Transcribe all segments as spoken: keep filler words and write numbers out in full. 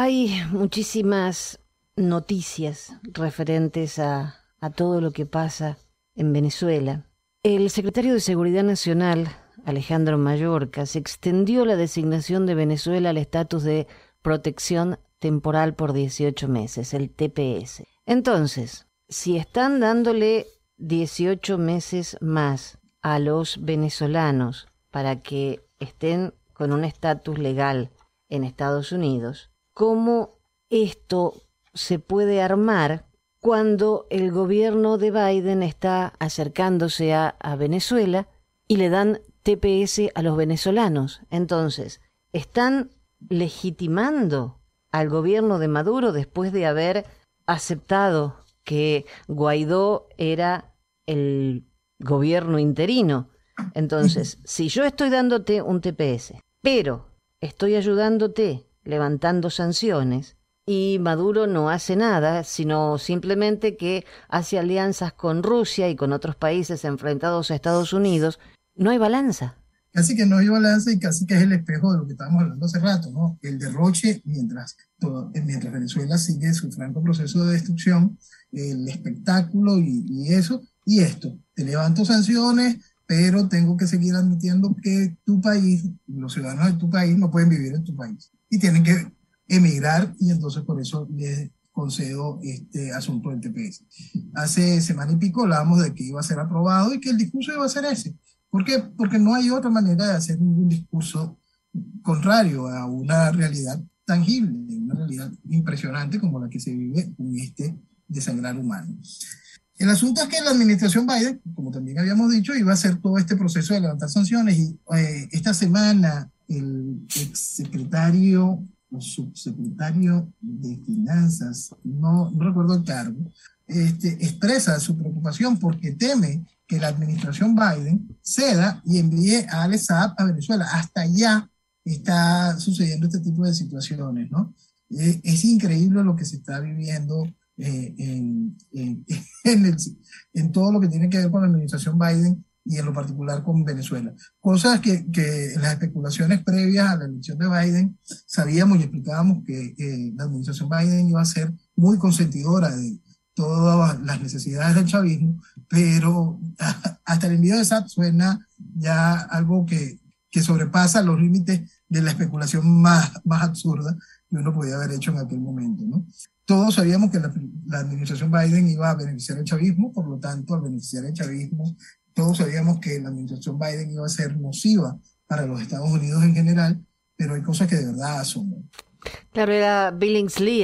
Hay muchísimas noticias referentes a, a todo lo que pasa en Venezuela. El secretario de Seguridad Nacional, Alejandro Mayorkas, extendió la designación de Venezuela al estatus de protección temporal por dieciocho meses, el T P S. Entonces, si están dándole dieciocho meses más a los venezolanos para que estén con un estatus legal en Estados Unidos, ¿cómo esto se puede armar cuando el gobierno de Biden está acercándose a, a Venezuela y le dan T P S a los venezolanos? Entonces, ¿están legitimando al gobierno de Maduro después de haber aceptado que Guaidó era el gobierno interino? Entonces, si yo estoy dándote un T P S, pero estoy ayudándote levantando sanciones y Maduro no hace nada, sino simplemente que hace alianzas con Rusia y con otros países enfrentados a Estados Unidos, no hay balanza. Casi que no hay balanza y casi que es el espejo de lo que estábamos hablando hace rato, ¿no? El derroche mientras, todo, mientras Venezuela sigue su franco proceso de destrucción, el espectáculo y, y eso, y esto, te levanto sanciones, pero tengo que seguir admitiendo que tu país, los ciudadanos de tu país no pueden vivir en tu país y tienen que emigrar, y entonces por eso les concedo este asunto del T P S. Hace semana y pico hablábamos de que iba a ser aprobado y que el discurso iba a ser ese. ¿Por qué? Porque no hay otra manera de hacer ningún discurso contrario a una realidad tangible, una realidad impresionante como la que se vive con este desangrar humano. El asunto es que la administración Biden, como también habíamos dicho, iba a hacer todo este proceso de levantar sanciones y eh, esta semana el exsecretario o subsecretario de Finanzas, no, no recuerdo el cargo, este, expresa su preocupación porque teme que la administración Biden ceda y envíe a Alex Saab a Venezuela. Hasta allá está sucediendo este tipo de situaciones, ¿no? Eh, es increíble lo que se está viviendo eh, en, en, en, el, en todo lo que tiene que ver con la administración Biden y en lo particular con Venezuela. Cosas que, que en las especulaciones previas a la elección de Biden sabíamos y explicábamos que eh, la administración Biden iba a ser muy consentidora de todas las necesidades del chavismo, pero hasta el envío de S A P suena ya algo que, que sobrepasa los límites de la especulación más, más absurda que uno podía haber hecho en aquel momento, ¿no? Todos sabíamos que la, la administración Biden iba a beneficiar el chavismo, por lo tanto, al beneficiar el chavismo, todos sabíamos que la administración Biden iba a ser nociva para los Estados Unidos en general, pero hay cosas que de verdad asombran. Claro, era Billings-Lee,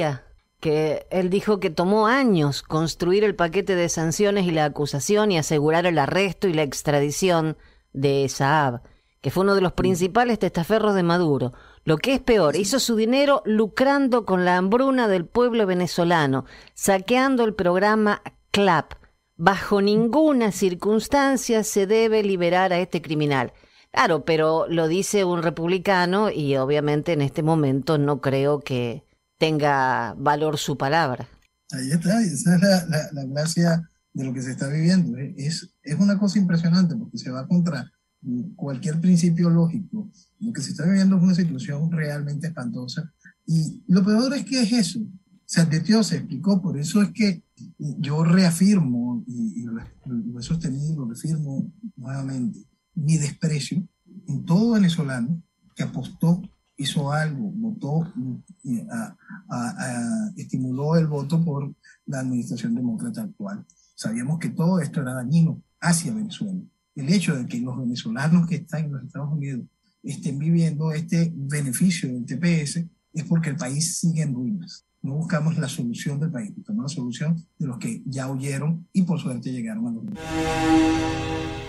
que él dijo que tomó años construir el paquete de sanciones y la acusación y asegurar el arresto y la extradición de Saab, que fue uno de los principales testaferros de Maduro. Lo que es peor, hizo su dinero lucrando con la hambruna del pueblo venezolano, saqueando el programa CLAP. Bajo ninguna circunstancia se debe liberar a este criminal. Claro, pero lo dice un republicano y obviamente en este momento no creo que tenga valor su palabra. Ahí está, esa es la, la, la gracia de lo que se está viviendo. Es, es una cosa impresionante porque se va contra cualquier principio lógico. Lo que se está viviendo es una situación realmente espantosa. Y lo peor es que es eso. Se advirtió, se explicó, por eso es que yo reafirmo y, y lo, lo he sostenido y lo reafirmo nuevamente, mi desprecio en todo venezolano que apostó, hizo algo, votó, a, a, a, estimuló el voto por la administración demócrata actual. Sabíamos que todo esto era dañino hacia Venezuela. El hecho de que los venezolanos que están en los Estados Unidos estén viviendo este beneficio del T P S es porque el país sigue en ruinas. No buscamos la solución del país, buscamos la solución de los que ya huyeron y por suerte llegaron a los